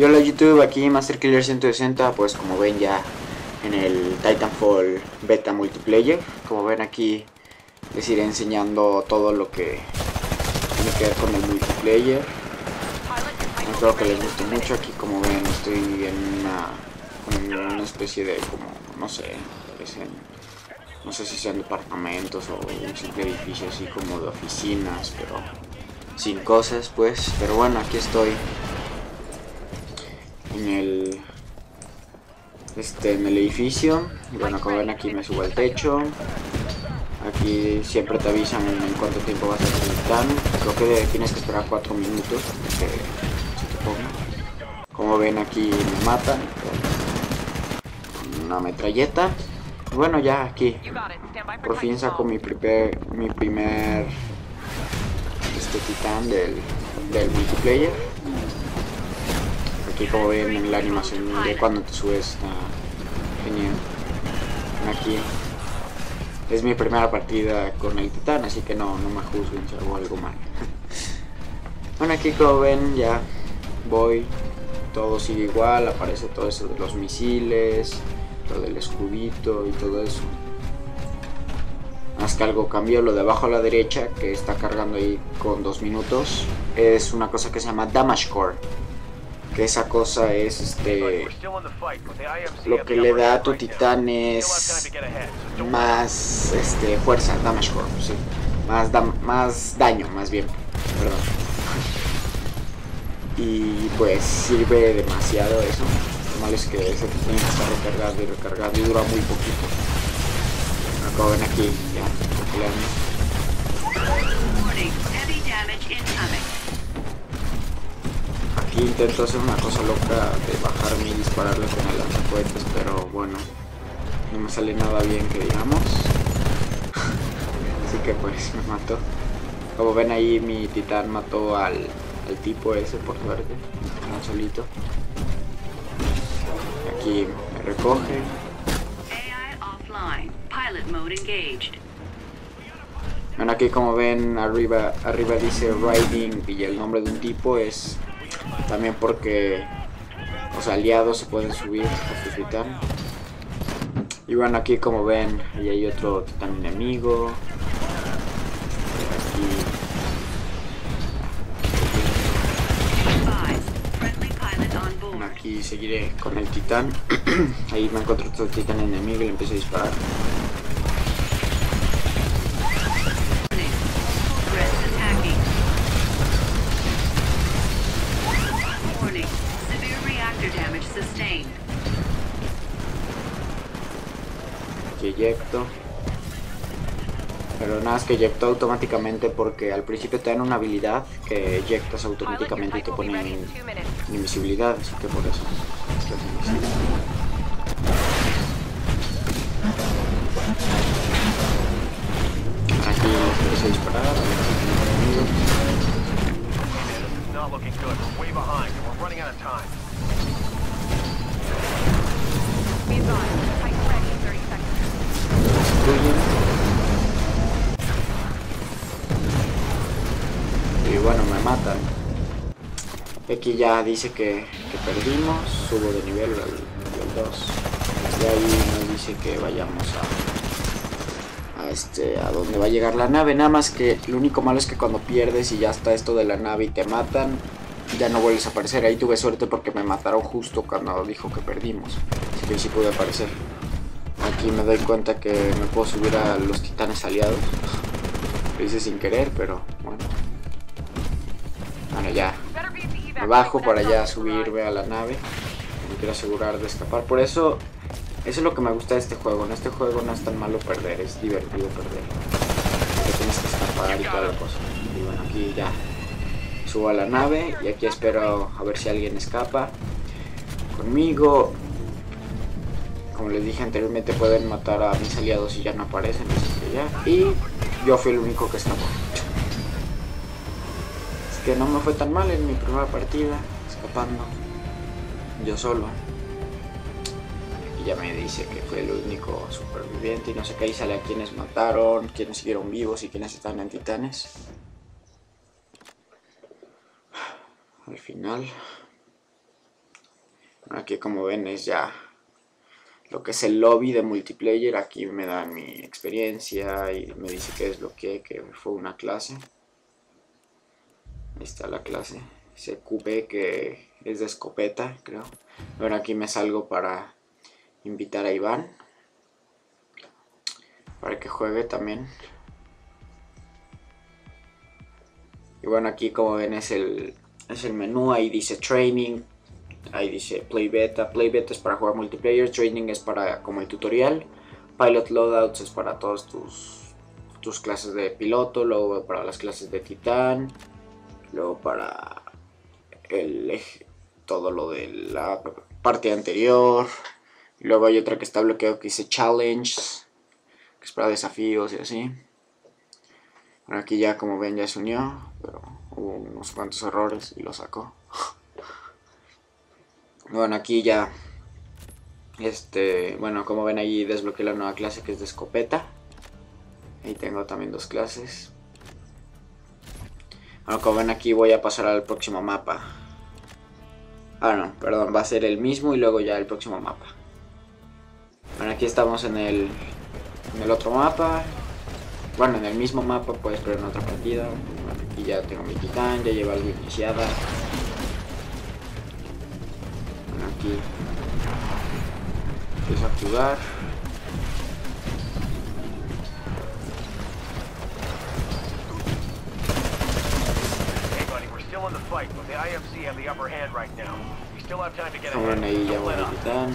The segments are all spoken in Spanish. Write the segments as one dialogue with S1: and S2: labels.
S1: Y hola YouTube, aquí Masterkiller 160, pues como ven ya en el Titanfall Beta Multiplayer. Como ven aquí les iré enseñando todo lo que tiene que ver con el multiplayer. Espero que les guste mucho. Aquí como ven estoy en una especie de como, no sé, no sé si sean departamentos o un simple edificio así como de oficinas, pero sin cosas pues. Pero bueno, aquí estoy en el edificio. Y bueno, como ven aquí me subo al techo. Aquí siempre te avisan en cuánto tiempo vas a hacer el titán. Creo que tienes que esperar 4 minutos que se te ponga. Como ven aquí me matan con una metralleta. Y bueno, ya aquí por fin saco mi primer titán del multiplayer. Aquí como ven en la animación de cuando te subes está genial. Aquí es mi primera partida con el titán, así que no me juzguen si hago algo mal. Bueno, aquí como ven ya voy, todo sigue igual, aparece todo eso de los misiles, lo del escudito y todo eso. Más que algo cambió, lo de abajo a la derecha que está cargando ahí con 2 minutos, es una cosa que se llama Damage Core. Que esa cosa es lo que le da a tu titán es más fuerza, damage core, sí. Más daño, más bien, perdón. Y pues sirve demasiado eso. Lo malo es que ese tiene que estar recargado y recargado y dura muy poquito. Como ven aquí, ya, aquí intento hacer una cosa loca de bajarme y dispararle con el lanzacohetes, pero bueno, no me sale nada bien que digamos. Así que pues me mató. Como ven ahí mi titán mató al tipo ese por suerte, no solito. Aquí me recoge. Bueno, aquí como ven arriba dice Riding y el nombre de un tipo es también porque los aliados se pueden subir a tu titán. Y bueno, aquí como ven ahí hay otro titán enemigo. Aquí seguiré con el titán. Ahí me encuentro otro titán enemigo y le empiezo a disparar. Aquí eyecto. Pero nada, es que eyecto automáticamente porque al principio te dan una habilidad que eyectas automáticamente y te pone en invisibilidad, así que por eso estás invisible. Aquí empiezo a disparar, a ver si tengo y bueno, me matan. Aquí ya dice que perdimos, subo de nivel al nivel 2. Y ahí nos dice que vayamos a donde va a llegar la nave. Nada más que lo único malo es que cuando pierdes y ya está esto de la nave y te matan, ya no vuelves a aparecer. Ahí tuve suerte porque me mataron justo cuando dijo que perdimos, así que sí pude aparecer. Aquí me doy cuenta que me puedo subir a los titanes aliados. Lo hice sin querer, pero bueno. Bueno, ya me bajo para ya subirme a la nave. Me quiero asegurar de escapar. Por eso es lo que me gusta de este juego. En este juego no es tan malo perder, es divertido perder. Porque tienes que escapar y toda la cosa. Y bueno, aquí ya subo a la nave y aquí espero a ver si alguien escapa conmigo. Como les dije anteriormente, pueden matar a mis aliados y ya no aparecen, así que ya. Y yo fui el único que escapó. Es que no me fue tan mal en mi primera partida, escapando yo solo. Y ya me dice que fue el único superviviente y no sé qué, ahí sale a quienes mataron, quienes siguieron vivos y quienes están en titanes. Al final Aquí como ven es ya lo que es el lobby de multiplayer. Aquí me dan mi experiencia y me dice que desbloqueé, que fue una clase. Ahí está la clase. Dice QB, que es de escopeta, creo. Bueno, aquí me salgo para invitar a Iván para que juegue también. Y bueno, aquí como ven es el menú. Ahí dice training, ahí dice play beta. Play beta es para jugar multiplayer, training es para como el tutorial, pilot loadouts es para todas tus clases de piloto, luego para las clases de titán, luego para todo lo de la parte anterior. Y luego hay otra que está bloqueado que dice challenge, que es para desafíos y así. Bueno, aquí ya como ven ya se unió, pero hubo unos cuantos errores y lo sacó. Bueno, aquí ya bueno, como ven ahí desbloqueé la nueva clase que es de escopeta. Ahí tengo también 2 clases. Bueno, como ven aquí voy a pasar al próximo mapa. Ah, no, perdón, va a ser el mismo y luego ya el próximo mapa. Bueno, aquí estamos en el otro mapa. Bueno, en el mismo mapa, puedes pero en otra partida. Bueno, aquí ya tengo mi titán, ya lleva algo iniciada. Bueno, aquí empiezo a jugar. Bueno, ahí ya voy al titán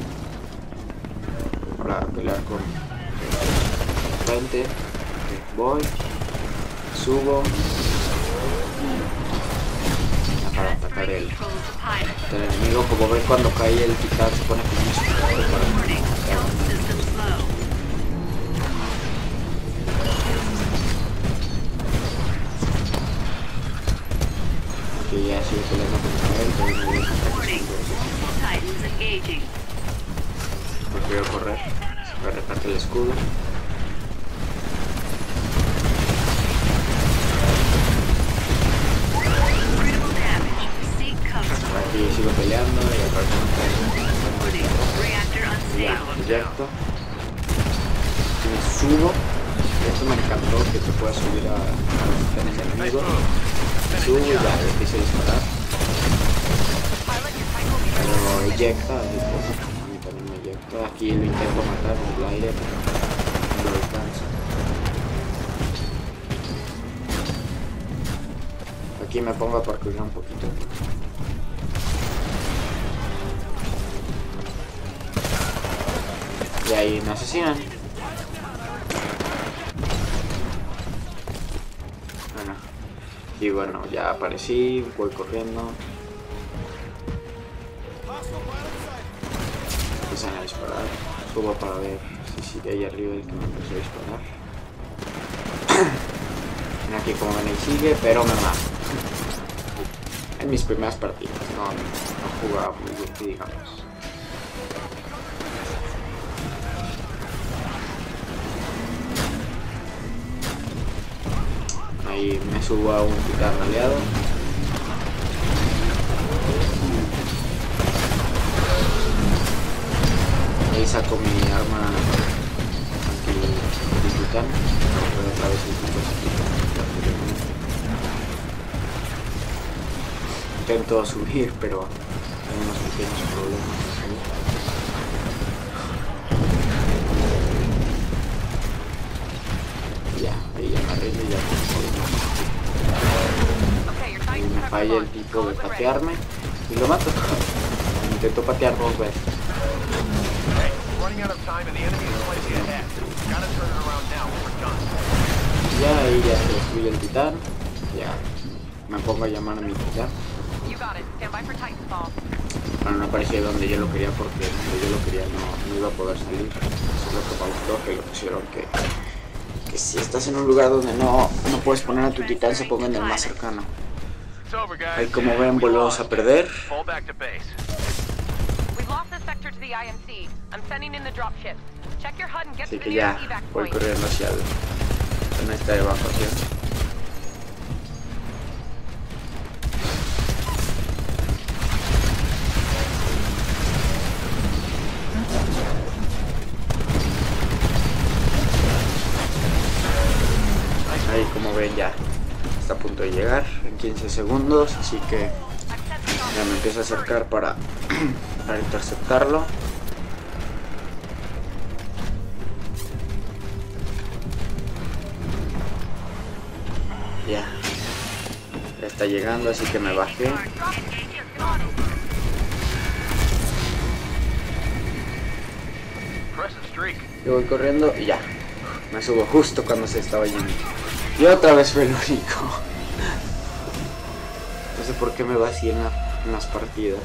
S1: para pelear con frente. Voy, subo para atacar el enemigo. Como ven, cuando cae el titán se pone como un aquí ya sigo peleando contra él, prefiero correr, se me reparte el escudo. Aquí sigo peleando y aparte ya, proyecto. Y me subo. Esto me encantó, que te puedas subir a los titanes enemigos. Subo y ya empiezo a disparar. Pero eyecta, a mí también me eyecta. Aquí lo intento matar en el aire, pero no lo alcanzo. Aquí me pongo a parcourir un poquito. Y ahí me asesinan. Bueno, y bueno, ya aparecí, voy corriendo. Empiezan a disparar. Subo para ver si sigue ahí arriba el que me empezó a disparar. Aquí como ven ahí sigue, pero me mata. En mis primeras partidas, no jugaba muy bien, digamos. Ahí me subo a un titán aliado. Ahí saco mi arma anti-titán. Otra vez el tipo intento subir, pero hay unos pequeños problemas. Ya, ahí ya me arreglo y ya me falla el tipo de patearme y lo mato. Intento patear 2 veces. Ya ahí ya se destruye el titán. Ya me pongo a llamar a mi titán. Bueno, no aparecía donde yo lo quería porque donde yo lo quería no iba a poder salir. Eso es lo que me gustó, que lo pusieron que si estás en un lugar donde no puedes poner a tu titán, se ponga en el más cercano. Ahí como ven volvemos a perder. Así que ya voy corriendo hacia esta evacuación. llegar en 15 segundos, así que ya me empiezo a acercar para interceptarlo. Ya está llegando, así que me bajé. Yo voy corriendo y ya. Me subo justo cuando se estaba yendo. Y otra vez fue el único. No sé por qué me va así en las partidas.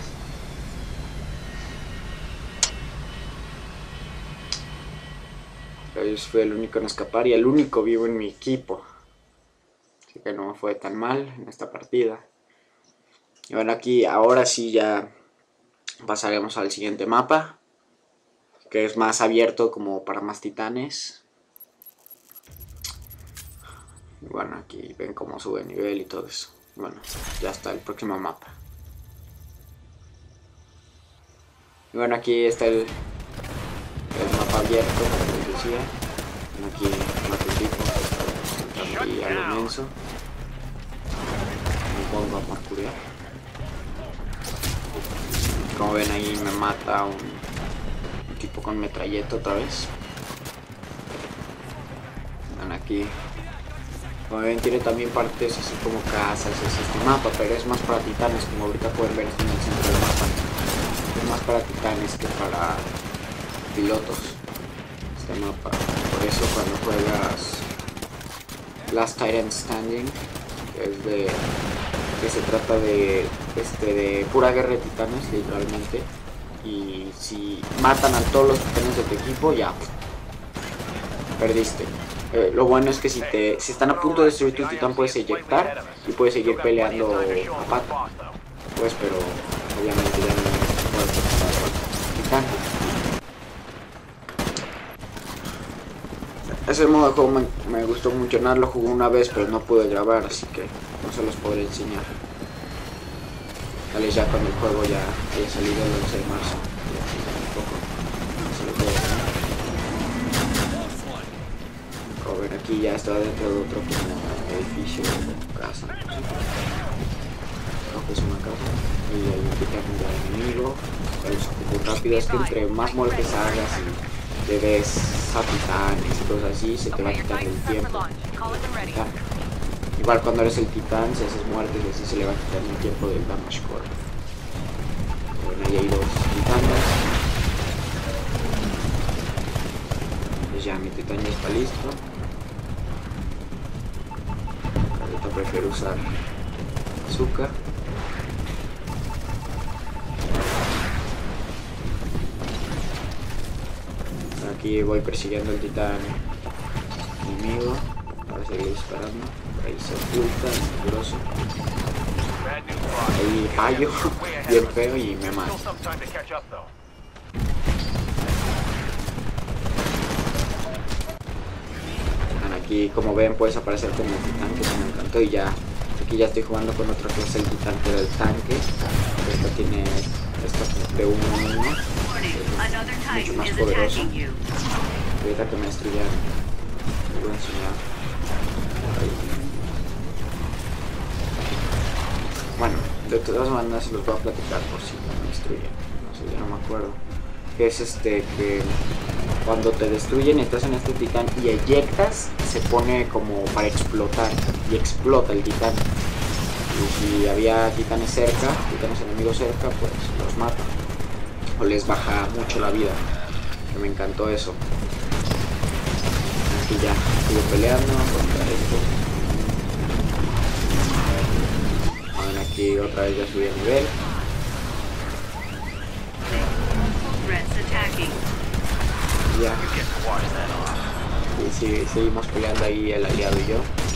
S1: Pero yo fui el único en escapar y el único vivo en mi equipo. Así que no me fue tan mal en esta partida. Y bueno, aquí ahora sí ya pasaremos al siguiente mapa, que es más abierto como para más titanes. Y bueno, aquí ven cómo sube el nivel y todo eso. Bueno, ya está el próximo mapa. Y bueno, aquí está el mapa abierto, como les decía. Aquí mato un tipo, entrando ahí a lo menso. Me pongo a parkourear. Como ven ahí me mata un tipo con metralleta otra vez. Ven aquí. Como ven tiene también partes así como casas, es este mapa, pero es más para titanes, como ahorita pueden ver aquí en el centro del mapa. Es más para titanes que para pilotos este mapa. Por eso cuando juegas Last Titan Standing, que se trata de pura guerra de titanes, literalmente. Y si matan a todos los titanes de tu equipo, ya perdiste. Lo bueno es que si están a punto de destruir tu titán, puedes eyectar y puedes seguir peleando a pata. Pues, pero obviamente ya no puedes pasar al titán. Ese modo de juego me gustó mucho. Nada, lo jugué una vez, pero no pude grabar, así que no se los podré enseñar. Sale ya cuando el juego ya haya salido el 11 de marzo. Ya un poco. No se lo puedo enseñar. Como ven, aquí ya está dentro de otro como edificio o casa. No sé. Creo que es una casa. Y hay un titán ya enemigo. Es un poco rápido. Es que entre más muertes hagas y le des a titanes y cosas así, se te va quitando el tiempo. Igual cuando eres el titán, si haces muertes y así se le va quitando el tiempo del damage core. Bueno, ahí hay dos titanes. Pues ya mi titán ya está listo. Ahorita prefiero usar azúcar. Aquí voy persiguiendo el titán enemigo para seguir disparando. Por ahí se oculta, es peligroso. Ahí fallo, bien feo y me mato. Aquí como ven puedes aparecer como el titán, que se me encantó, y ya aquí ya estoy jugando con otra cosa, el titán que era el tanque. Esta tiene de 1 en 1, mucho más poderoso. Ahorita que me destruyan, les voy a enseñar. Ahí. Bueno, de todas maneras se los voy a platicar por si no me destruyen. No sé, ya no me acuerdo. Que es que cuando te destruyen y estás en este titán y eyectas, se pone como para explotar y explota el titán. Y si había titanes enemigos cerca, pues los mata o les baja mucho la vida. Que me encantó eso. Aquí ya sigo peleando contra esto. Bueno, aquí otra vez ya subí el nivel. Ya. Y sí, seguimos peleando ahí el aliado y yo.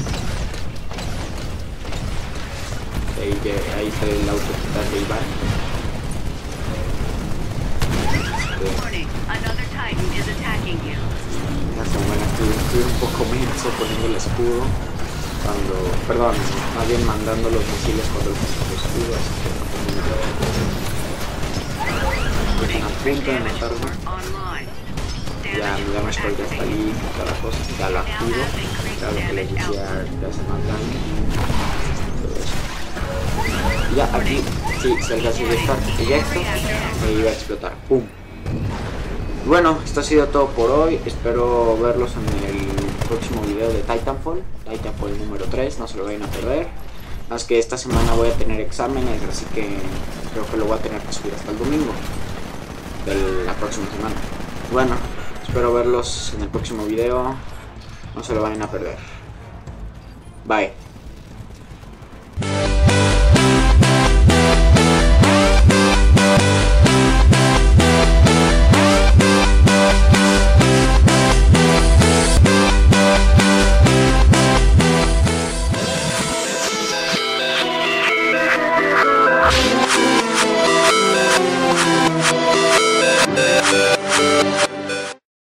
S1: Ahí está el auto de Iván. Estoy un poco menso poniendo el escudo perdón, más bien mandando los misiles cuando el escudo, así que están a punto de matarme. Ya mi damage core ya está listo, toda la cosa, ya lo activo, ya lo que les decía, ya se matan. Ya aquí, sí, si el gas eyector, eyecto, y va a explotar. ¡Pum! Bueno, esto ha sido todo por hoy. Espero verlos en el próximo video de Titanfall número 3, no se lo vayan a perder. Más que esta semana voy a tener exámenes, así que creo que lo voy a tener que subir hasta el domingo de la próxima semana. Bueno, espero verlos en el próximo video, no se lo vayan a perder. Bye.